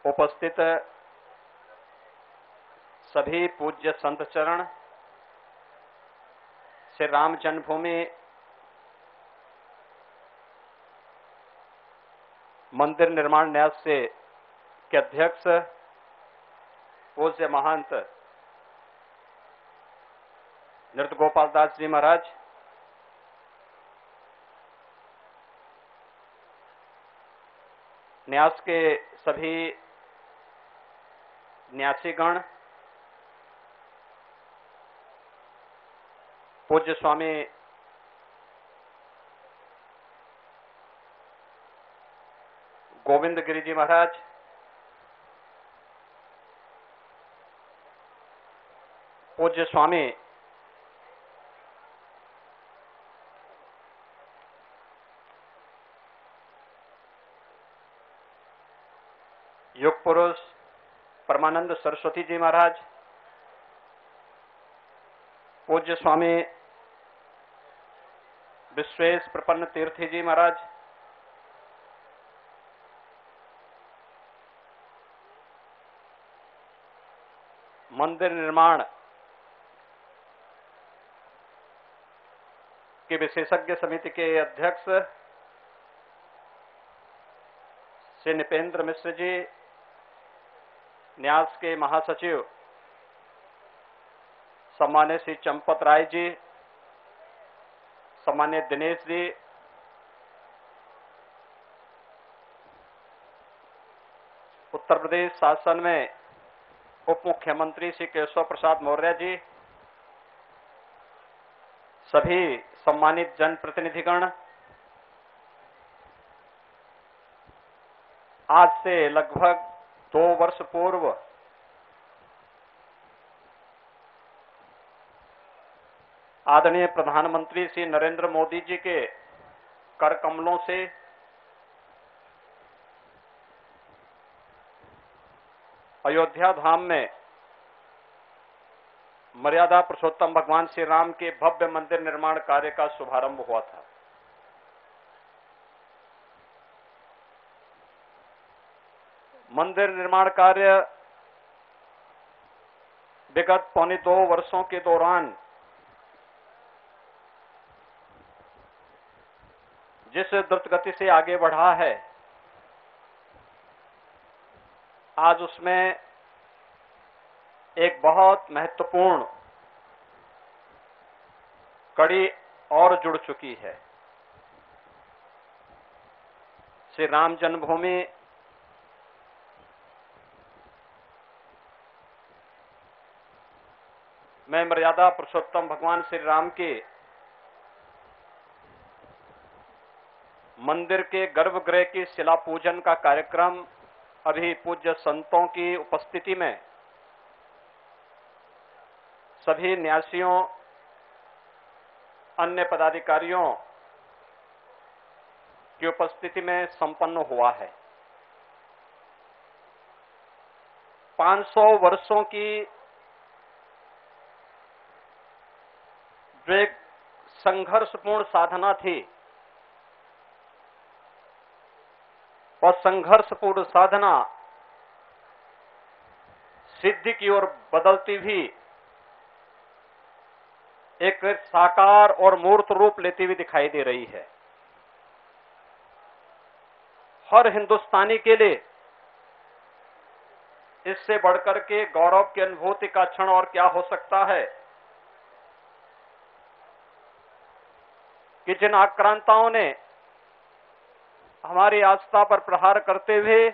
उपस्थित सभी पूज्य संत चरण, श्री राम जन्मभूमि मंदिर निर्माण न्यास से के अध्यक्ष पूज्य महंत नृत्य गोपाल दास जी महाराज, न्यास के सभी न्यासीगण, पूज्य स्वामी गोविंद गिरी जी महाराज, पूज्य स्वामी युग पुरुष परमानंद सरस्वती जी महाराज, पूज्य स्वामी विश्वेश प्रपन्न तीर्थी जी महाराज, मंदिर निर्माण की विशेषज्ञ समिति के अध्यक्ष श्री निपेंद्र मिश्र जी, न्यास के महासचिव सम्मान्य श्री चंपत राय जी, सम्मान्य दिनेश जी, उत्तर प्रदेश शासन में उप मुख्यमंत्री श्री केशव प्रसाद मौर्य जी, सभी सम्मानित जनप्रतिनिधिगण, आज से लगभग 2 वर्ष पूर्व आदरणीय प्रधानमंत्री श्री नरेंद्र मोदी जी के कर कमलों से अयोध्या धाम में मर्यादा पुरुषोत्तम भगवान श्री राम के भव्य मंदिर निर्माण कार्य का शुभारंभ हुआ था। मंदिर निर्माण कार्य विगत 1.25 वर्षों के दौरान जिस द्रुत गति से आगे बढ़ा है, आज उसमें एक बहुत महत्वपूर्ण कड़ी और जुड़ चुकी है। श्री राम जन्मभूमि में मर्यादा पुरुषोत्तम भगवान श्री राम के मंदिर के गर्भगृह की शिला पूजन का कार्यक्रम अभी पूज्य संतों की उपस्थिति में सभी न्यासियों, अन्य पदाधिकारियों की उपस्थिति में संपन्न हुआ है। 500 वर्षों की जो एक संघर्षपूर्ण साधना थी, और संघर्षपूर्ण साधना सिद्धि की ओर बदलती भी एक साकार और मूर्त रूप लेती हुई दिखाई दे रही है। हर हिंदुस्तानी के लिए इससे बढ़कर के गौरव की अनुभूति का क्षण और क्या हो सकता है कि जिन आक्रांताओं ने हमारी आस्था पर प्रहार करते हुए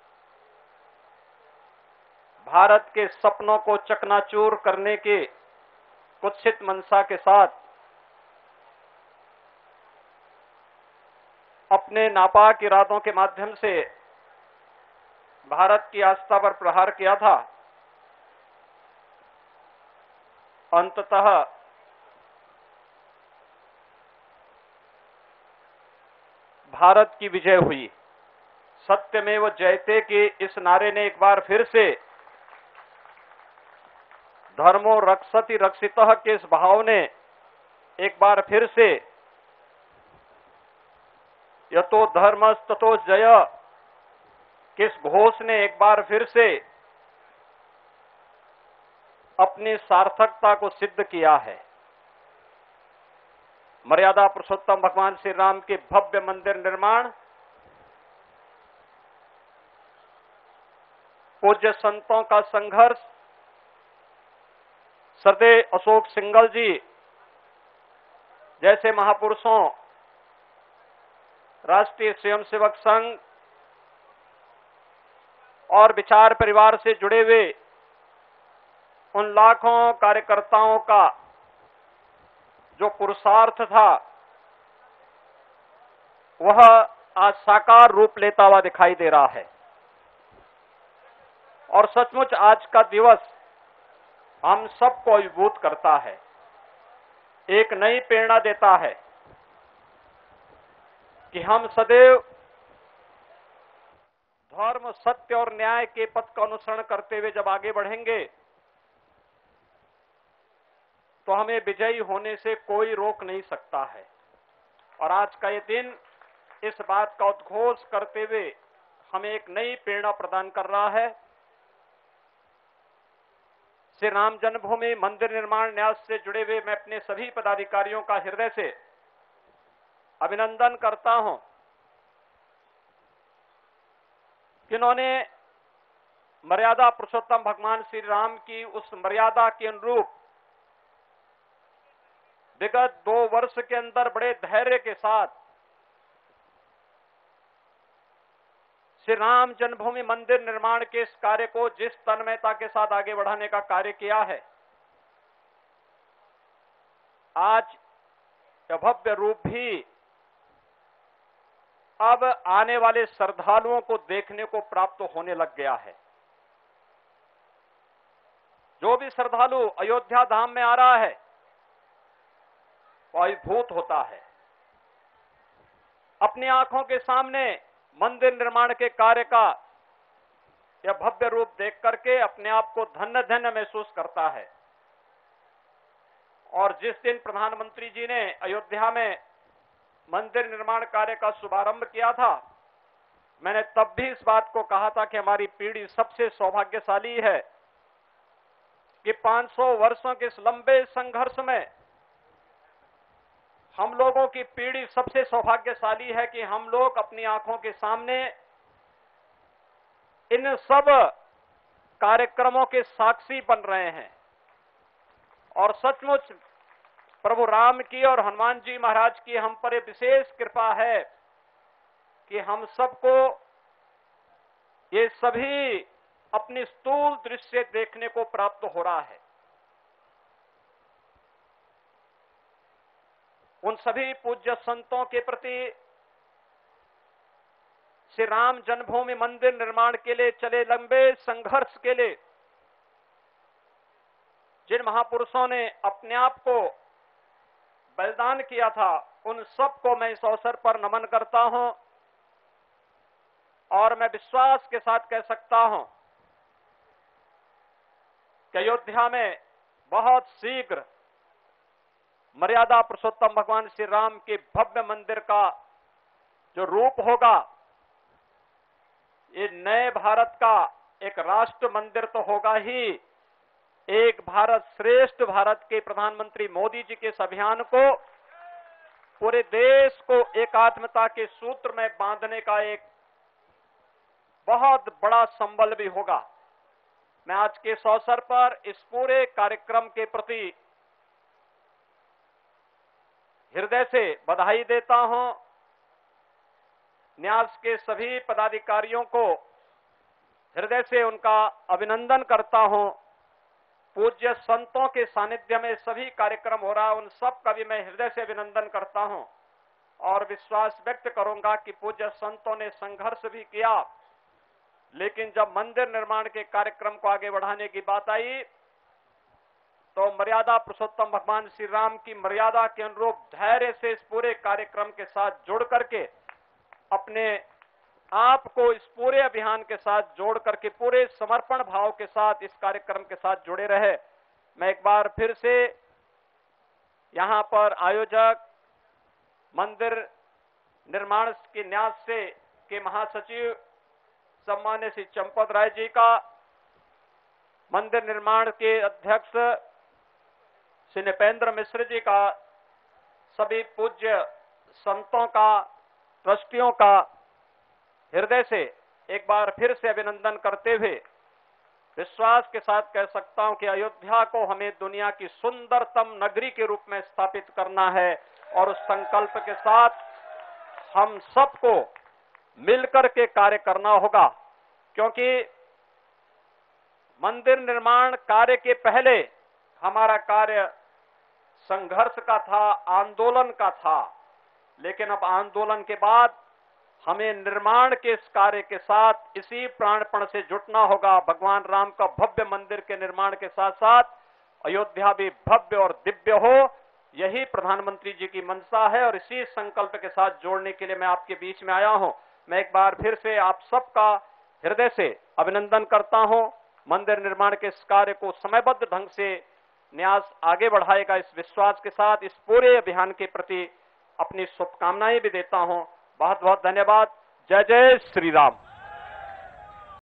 भारत के सपनों को चकनाचूर करने के कुत्सित मंशा के साथ अपने नापाक इरादों के माध्यम से भारत की आस्था पर प्रहार किया था, अंततः भारत की विजय हुई। सत्यमेव जयते के इस नारे ने एक बार फिर से, धर्मो रक्षति रक्षितः के इस भाव ने एक बार फिर से यतो धर्मस्ततो जय किस घोष ने एक बार फिर से अपनी सार्थकता को सिद्ध किया है। मर्यादा पुरुषोत्तम भगवान श्री राम के भव्य मंदिर निर्माण, पूज्य संतों का संघर्ष, सरदेव अशोक सिंघल जी जैसे महापुरुषों, राष्ट्रीय स्वयंसेवक संघ और विचार परिवार से जुड़े हुए उन लाखों कार्यकर्ताओं का जो पुरुषार्थ था, वह आज साकार रूप लेता हुआ दिखाई दे रहा है। और सचमुच आज का दिवस हम सबको अभिभूत करता है, एक नई प्रेरणा देता है कि हम सदैव धर्म, सत्य और न्याय के पथ का अनुसरण करते हुए जब आगे बढ़ेंगे तो हमें विजयी होने से कोई रोक नहीं सकता है। और आज का ये दिन इस बात का उद्घोष करते हुए हमें एक नई प्रेरणा प्रदान कर रहा है। श्री राम जन्मभूमि मंदिर निर्माण न्यास से जुड़े हुए मैं अपने सभी पदाधिकारियों का हृदय से अभिनंदन करता हूं, जिन्होंने मर्यादा पुरुषोत्तम भगवान श्री राम की उस मर्यादा के अनुरूप विगत 2 वर्ष के अंदर बड़े धैर्य के साथ श्री राम जन्मभूमि मंदिर निर्माण के इस कार्य को जिस तन्मयता के साथ आगे बढ़ाने का कार्य किया है, आज यह भव्य रूप भी अब आने वाले श्रद्धालुओं को देखने को प्राप्त होने लग गया है। जो भी श्रद्धालु अयोध्या धाम में आ रहा है वो अभिभूत होता है। अपनी आंखों के सामने मंदिर निर्माण के कार्य का यह भव्य रूप देख करके अपने आप को धन्य धन्य महसूस करता है। और जिस दिन प्रधानमंत्री जी ने अयोध्या में मंदिर निर्माण कार्य का शुभारंभ किया था, मैंने तब भी इस बात को कहा था कि हमारी पीढ़ी सबसे सौभाग्यशाली है कि 500 वर्षों के इस लंबे संघर्ष में हम लोगों की पीढ़ी सबसे सौभाग्यशाली है कि हम लोग अपनी आंखों के सामने इन सब कार्यक्रमों के साक्षी बन रहे हैं। और सचमुच प्रभु राम की और हनुमान जी महाराज की हम पर विशेष कृपा है कि हम सबको ये सभी अपनी स्थूल दृश्य देखने को प्राप्त हो रहा है। उन सभी पूज्य संतों के प्रति, श्री राम जन्मभूमि मंदिर निर्माण के लिए चले लंबे संघर्ष के लिए जिन महापुरुषों ने अपने आप को बलिदान किया था, उन सबको मैं इस अवसर पर नमन करता हूं। और मैं विश्वास के साथ कह सकता हूं कि अयोध्या में बहुत शीघ्र मर्यादा पुरुषोत्तम भगवान श्री राम के भव्य मंदिर का जो रूप होगा, ये नए भारत का एक राष्ट्र मंदिर तो होगा ही, एक भारत श्रेष्ठ भारत के प्रधानमंत्री मोदी जी के इस अभियान को पूरे देश को एकात्मता के सूत्र में बांधने का एक बहुत बड़ा संबल भी होगा। मैं आज के इस अवसर पर इस पूरे कार्यक्रम के प्रति हृदय से बधाई देता हूं। न्यास के सभी पदाधिकारियों को हृदय से उनका अभिनंदन करता हूं। पूज्य संतों के सानिध्य में सभी कार्यक्रम हो रहा है, उन सब का भी मैं हृदय से अभिनंदन करता हूं और विश्वास व्यक्त करूंगा कि पूज्य संतों ने संघर्ष भी किया, लेकिन जब मंदिर निर्माण के कार्यक्रम को आगे बढ़ाने की बात आई तो मर्यादा पुरुषोत्तम भगवान श्री राम की मर्यादा के अनुरूप धैर्य से इस पूरे कार्यक्रम के साथ जोड़ करके अपने आप को इस पूरे अभियान के साथ जोड़ करके पूरे समर्पण भाव के साथ इस कार्यक्रम के साथ जुड़े रहे। मैं एक बार फिर से यहां पर आयोजक, मंदिर निर्माण के न्यास से के महासचिव सम्मान्य श्री चंपत राय जी का, मंदिर निर्माण के अध्यक्ष श्री नृपेंद्र मिश्र जी का, सभी पूज्य संतों का, ट्रस्टियों का हृदय से एक बार फिर से अभिनंदन करते हुए विश्वास के साथ कह सकता हूं कि अयोध्या को हमें दुनिया की सुंदरतम नगरी के रूप में स्थापित करना है और उस संकल्प के साथ हम सबको मिलकर के कार्य करना होगा, क्योंकि मंदिर निर्माण कार्य के पहले हमारा कार्य संघर्ष का था, आंदोलन का था, लेकिन अब आंदोलन के बाद हमें निर्माण के इस कार्य के साथ इसी प्राणपण से जुटना होगा। भगवान राम का भव्य मंदिर के निर्माण के साथ साथ अयोध्या भी भव्य और दिव्य हो, यही प्रधानमंत्री जी की मंशा है और इसी संकल्प के साथ जोड़ने के लिए मैं आपके बीच में आया हूं। मैं एक बार फिर से आप सबका हृदय से अभिनंदन करता हूं। मंदिर निर्माण के इस कार्य को समयबद्ध ढंग से न्यास आगे बढ़ाएगा, इस विश्वास के साथ इस पूरे अभियान के प्रति अपनी शुभकामनाएं भी देता हूं। बहुत बहुत धन्यवाद। जय जय श्री राम।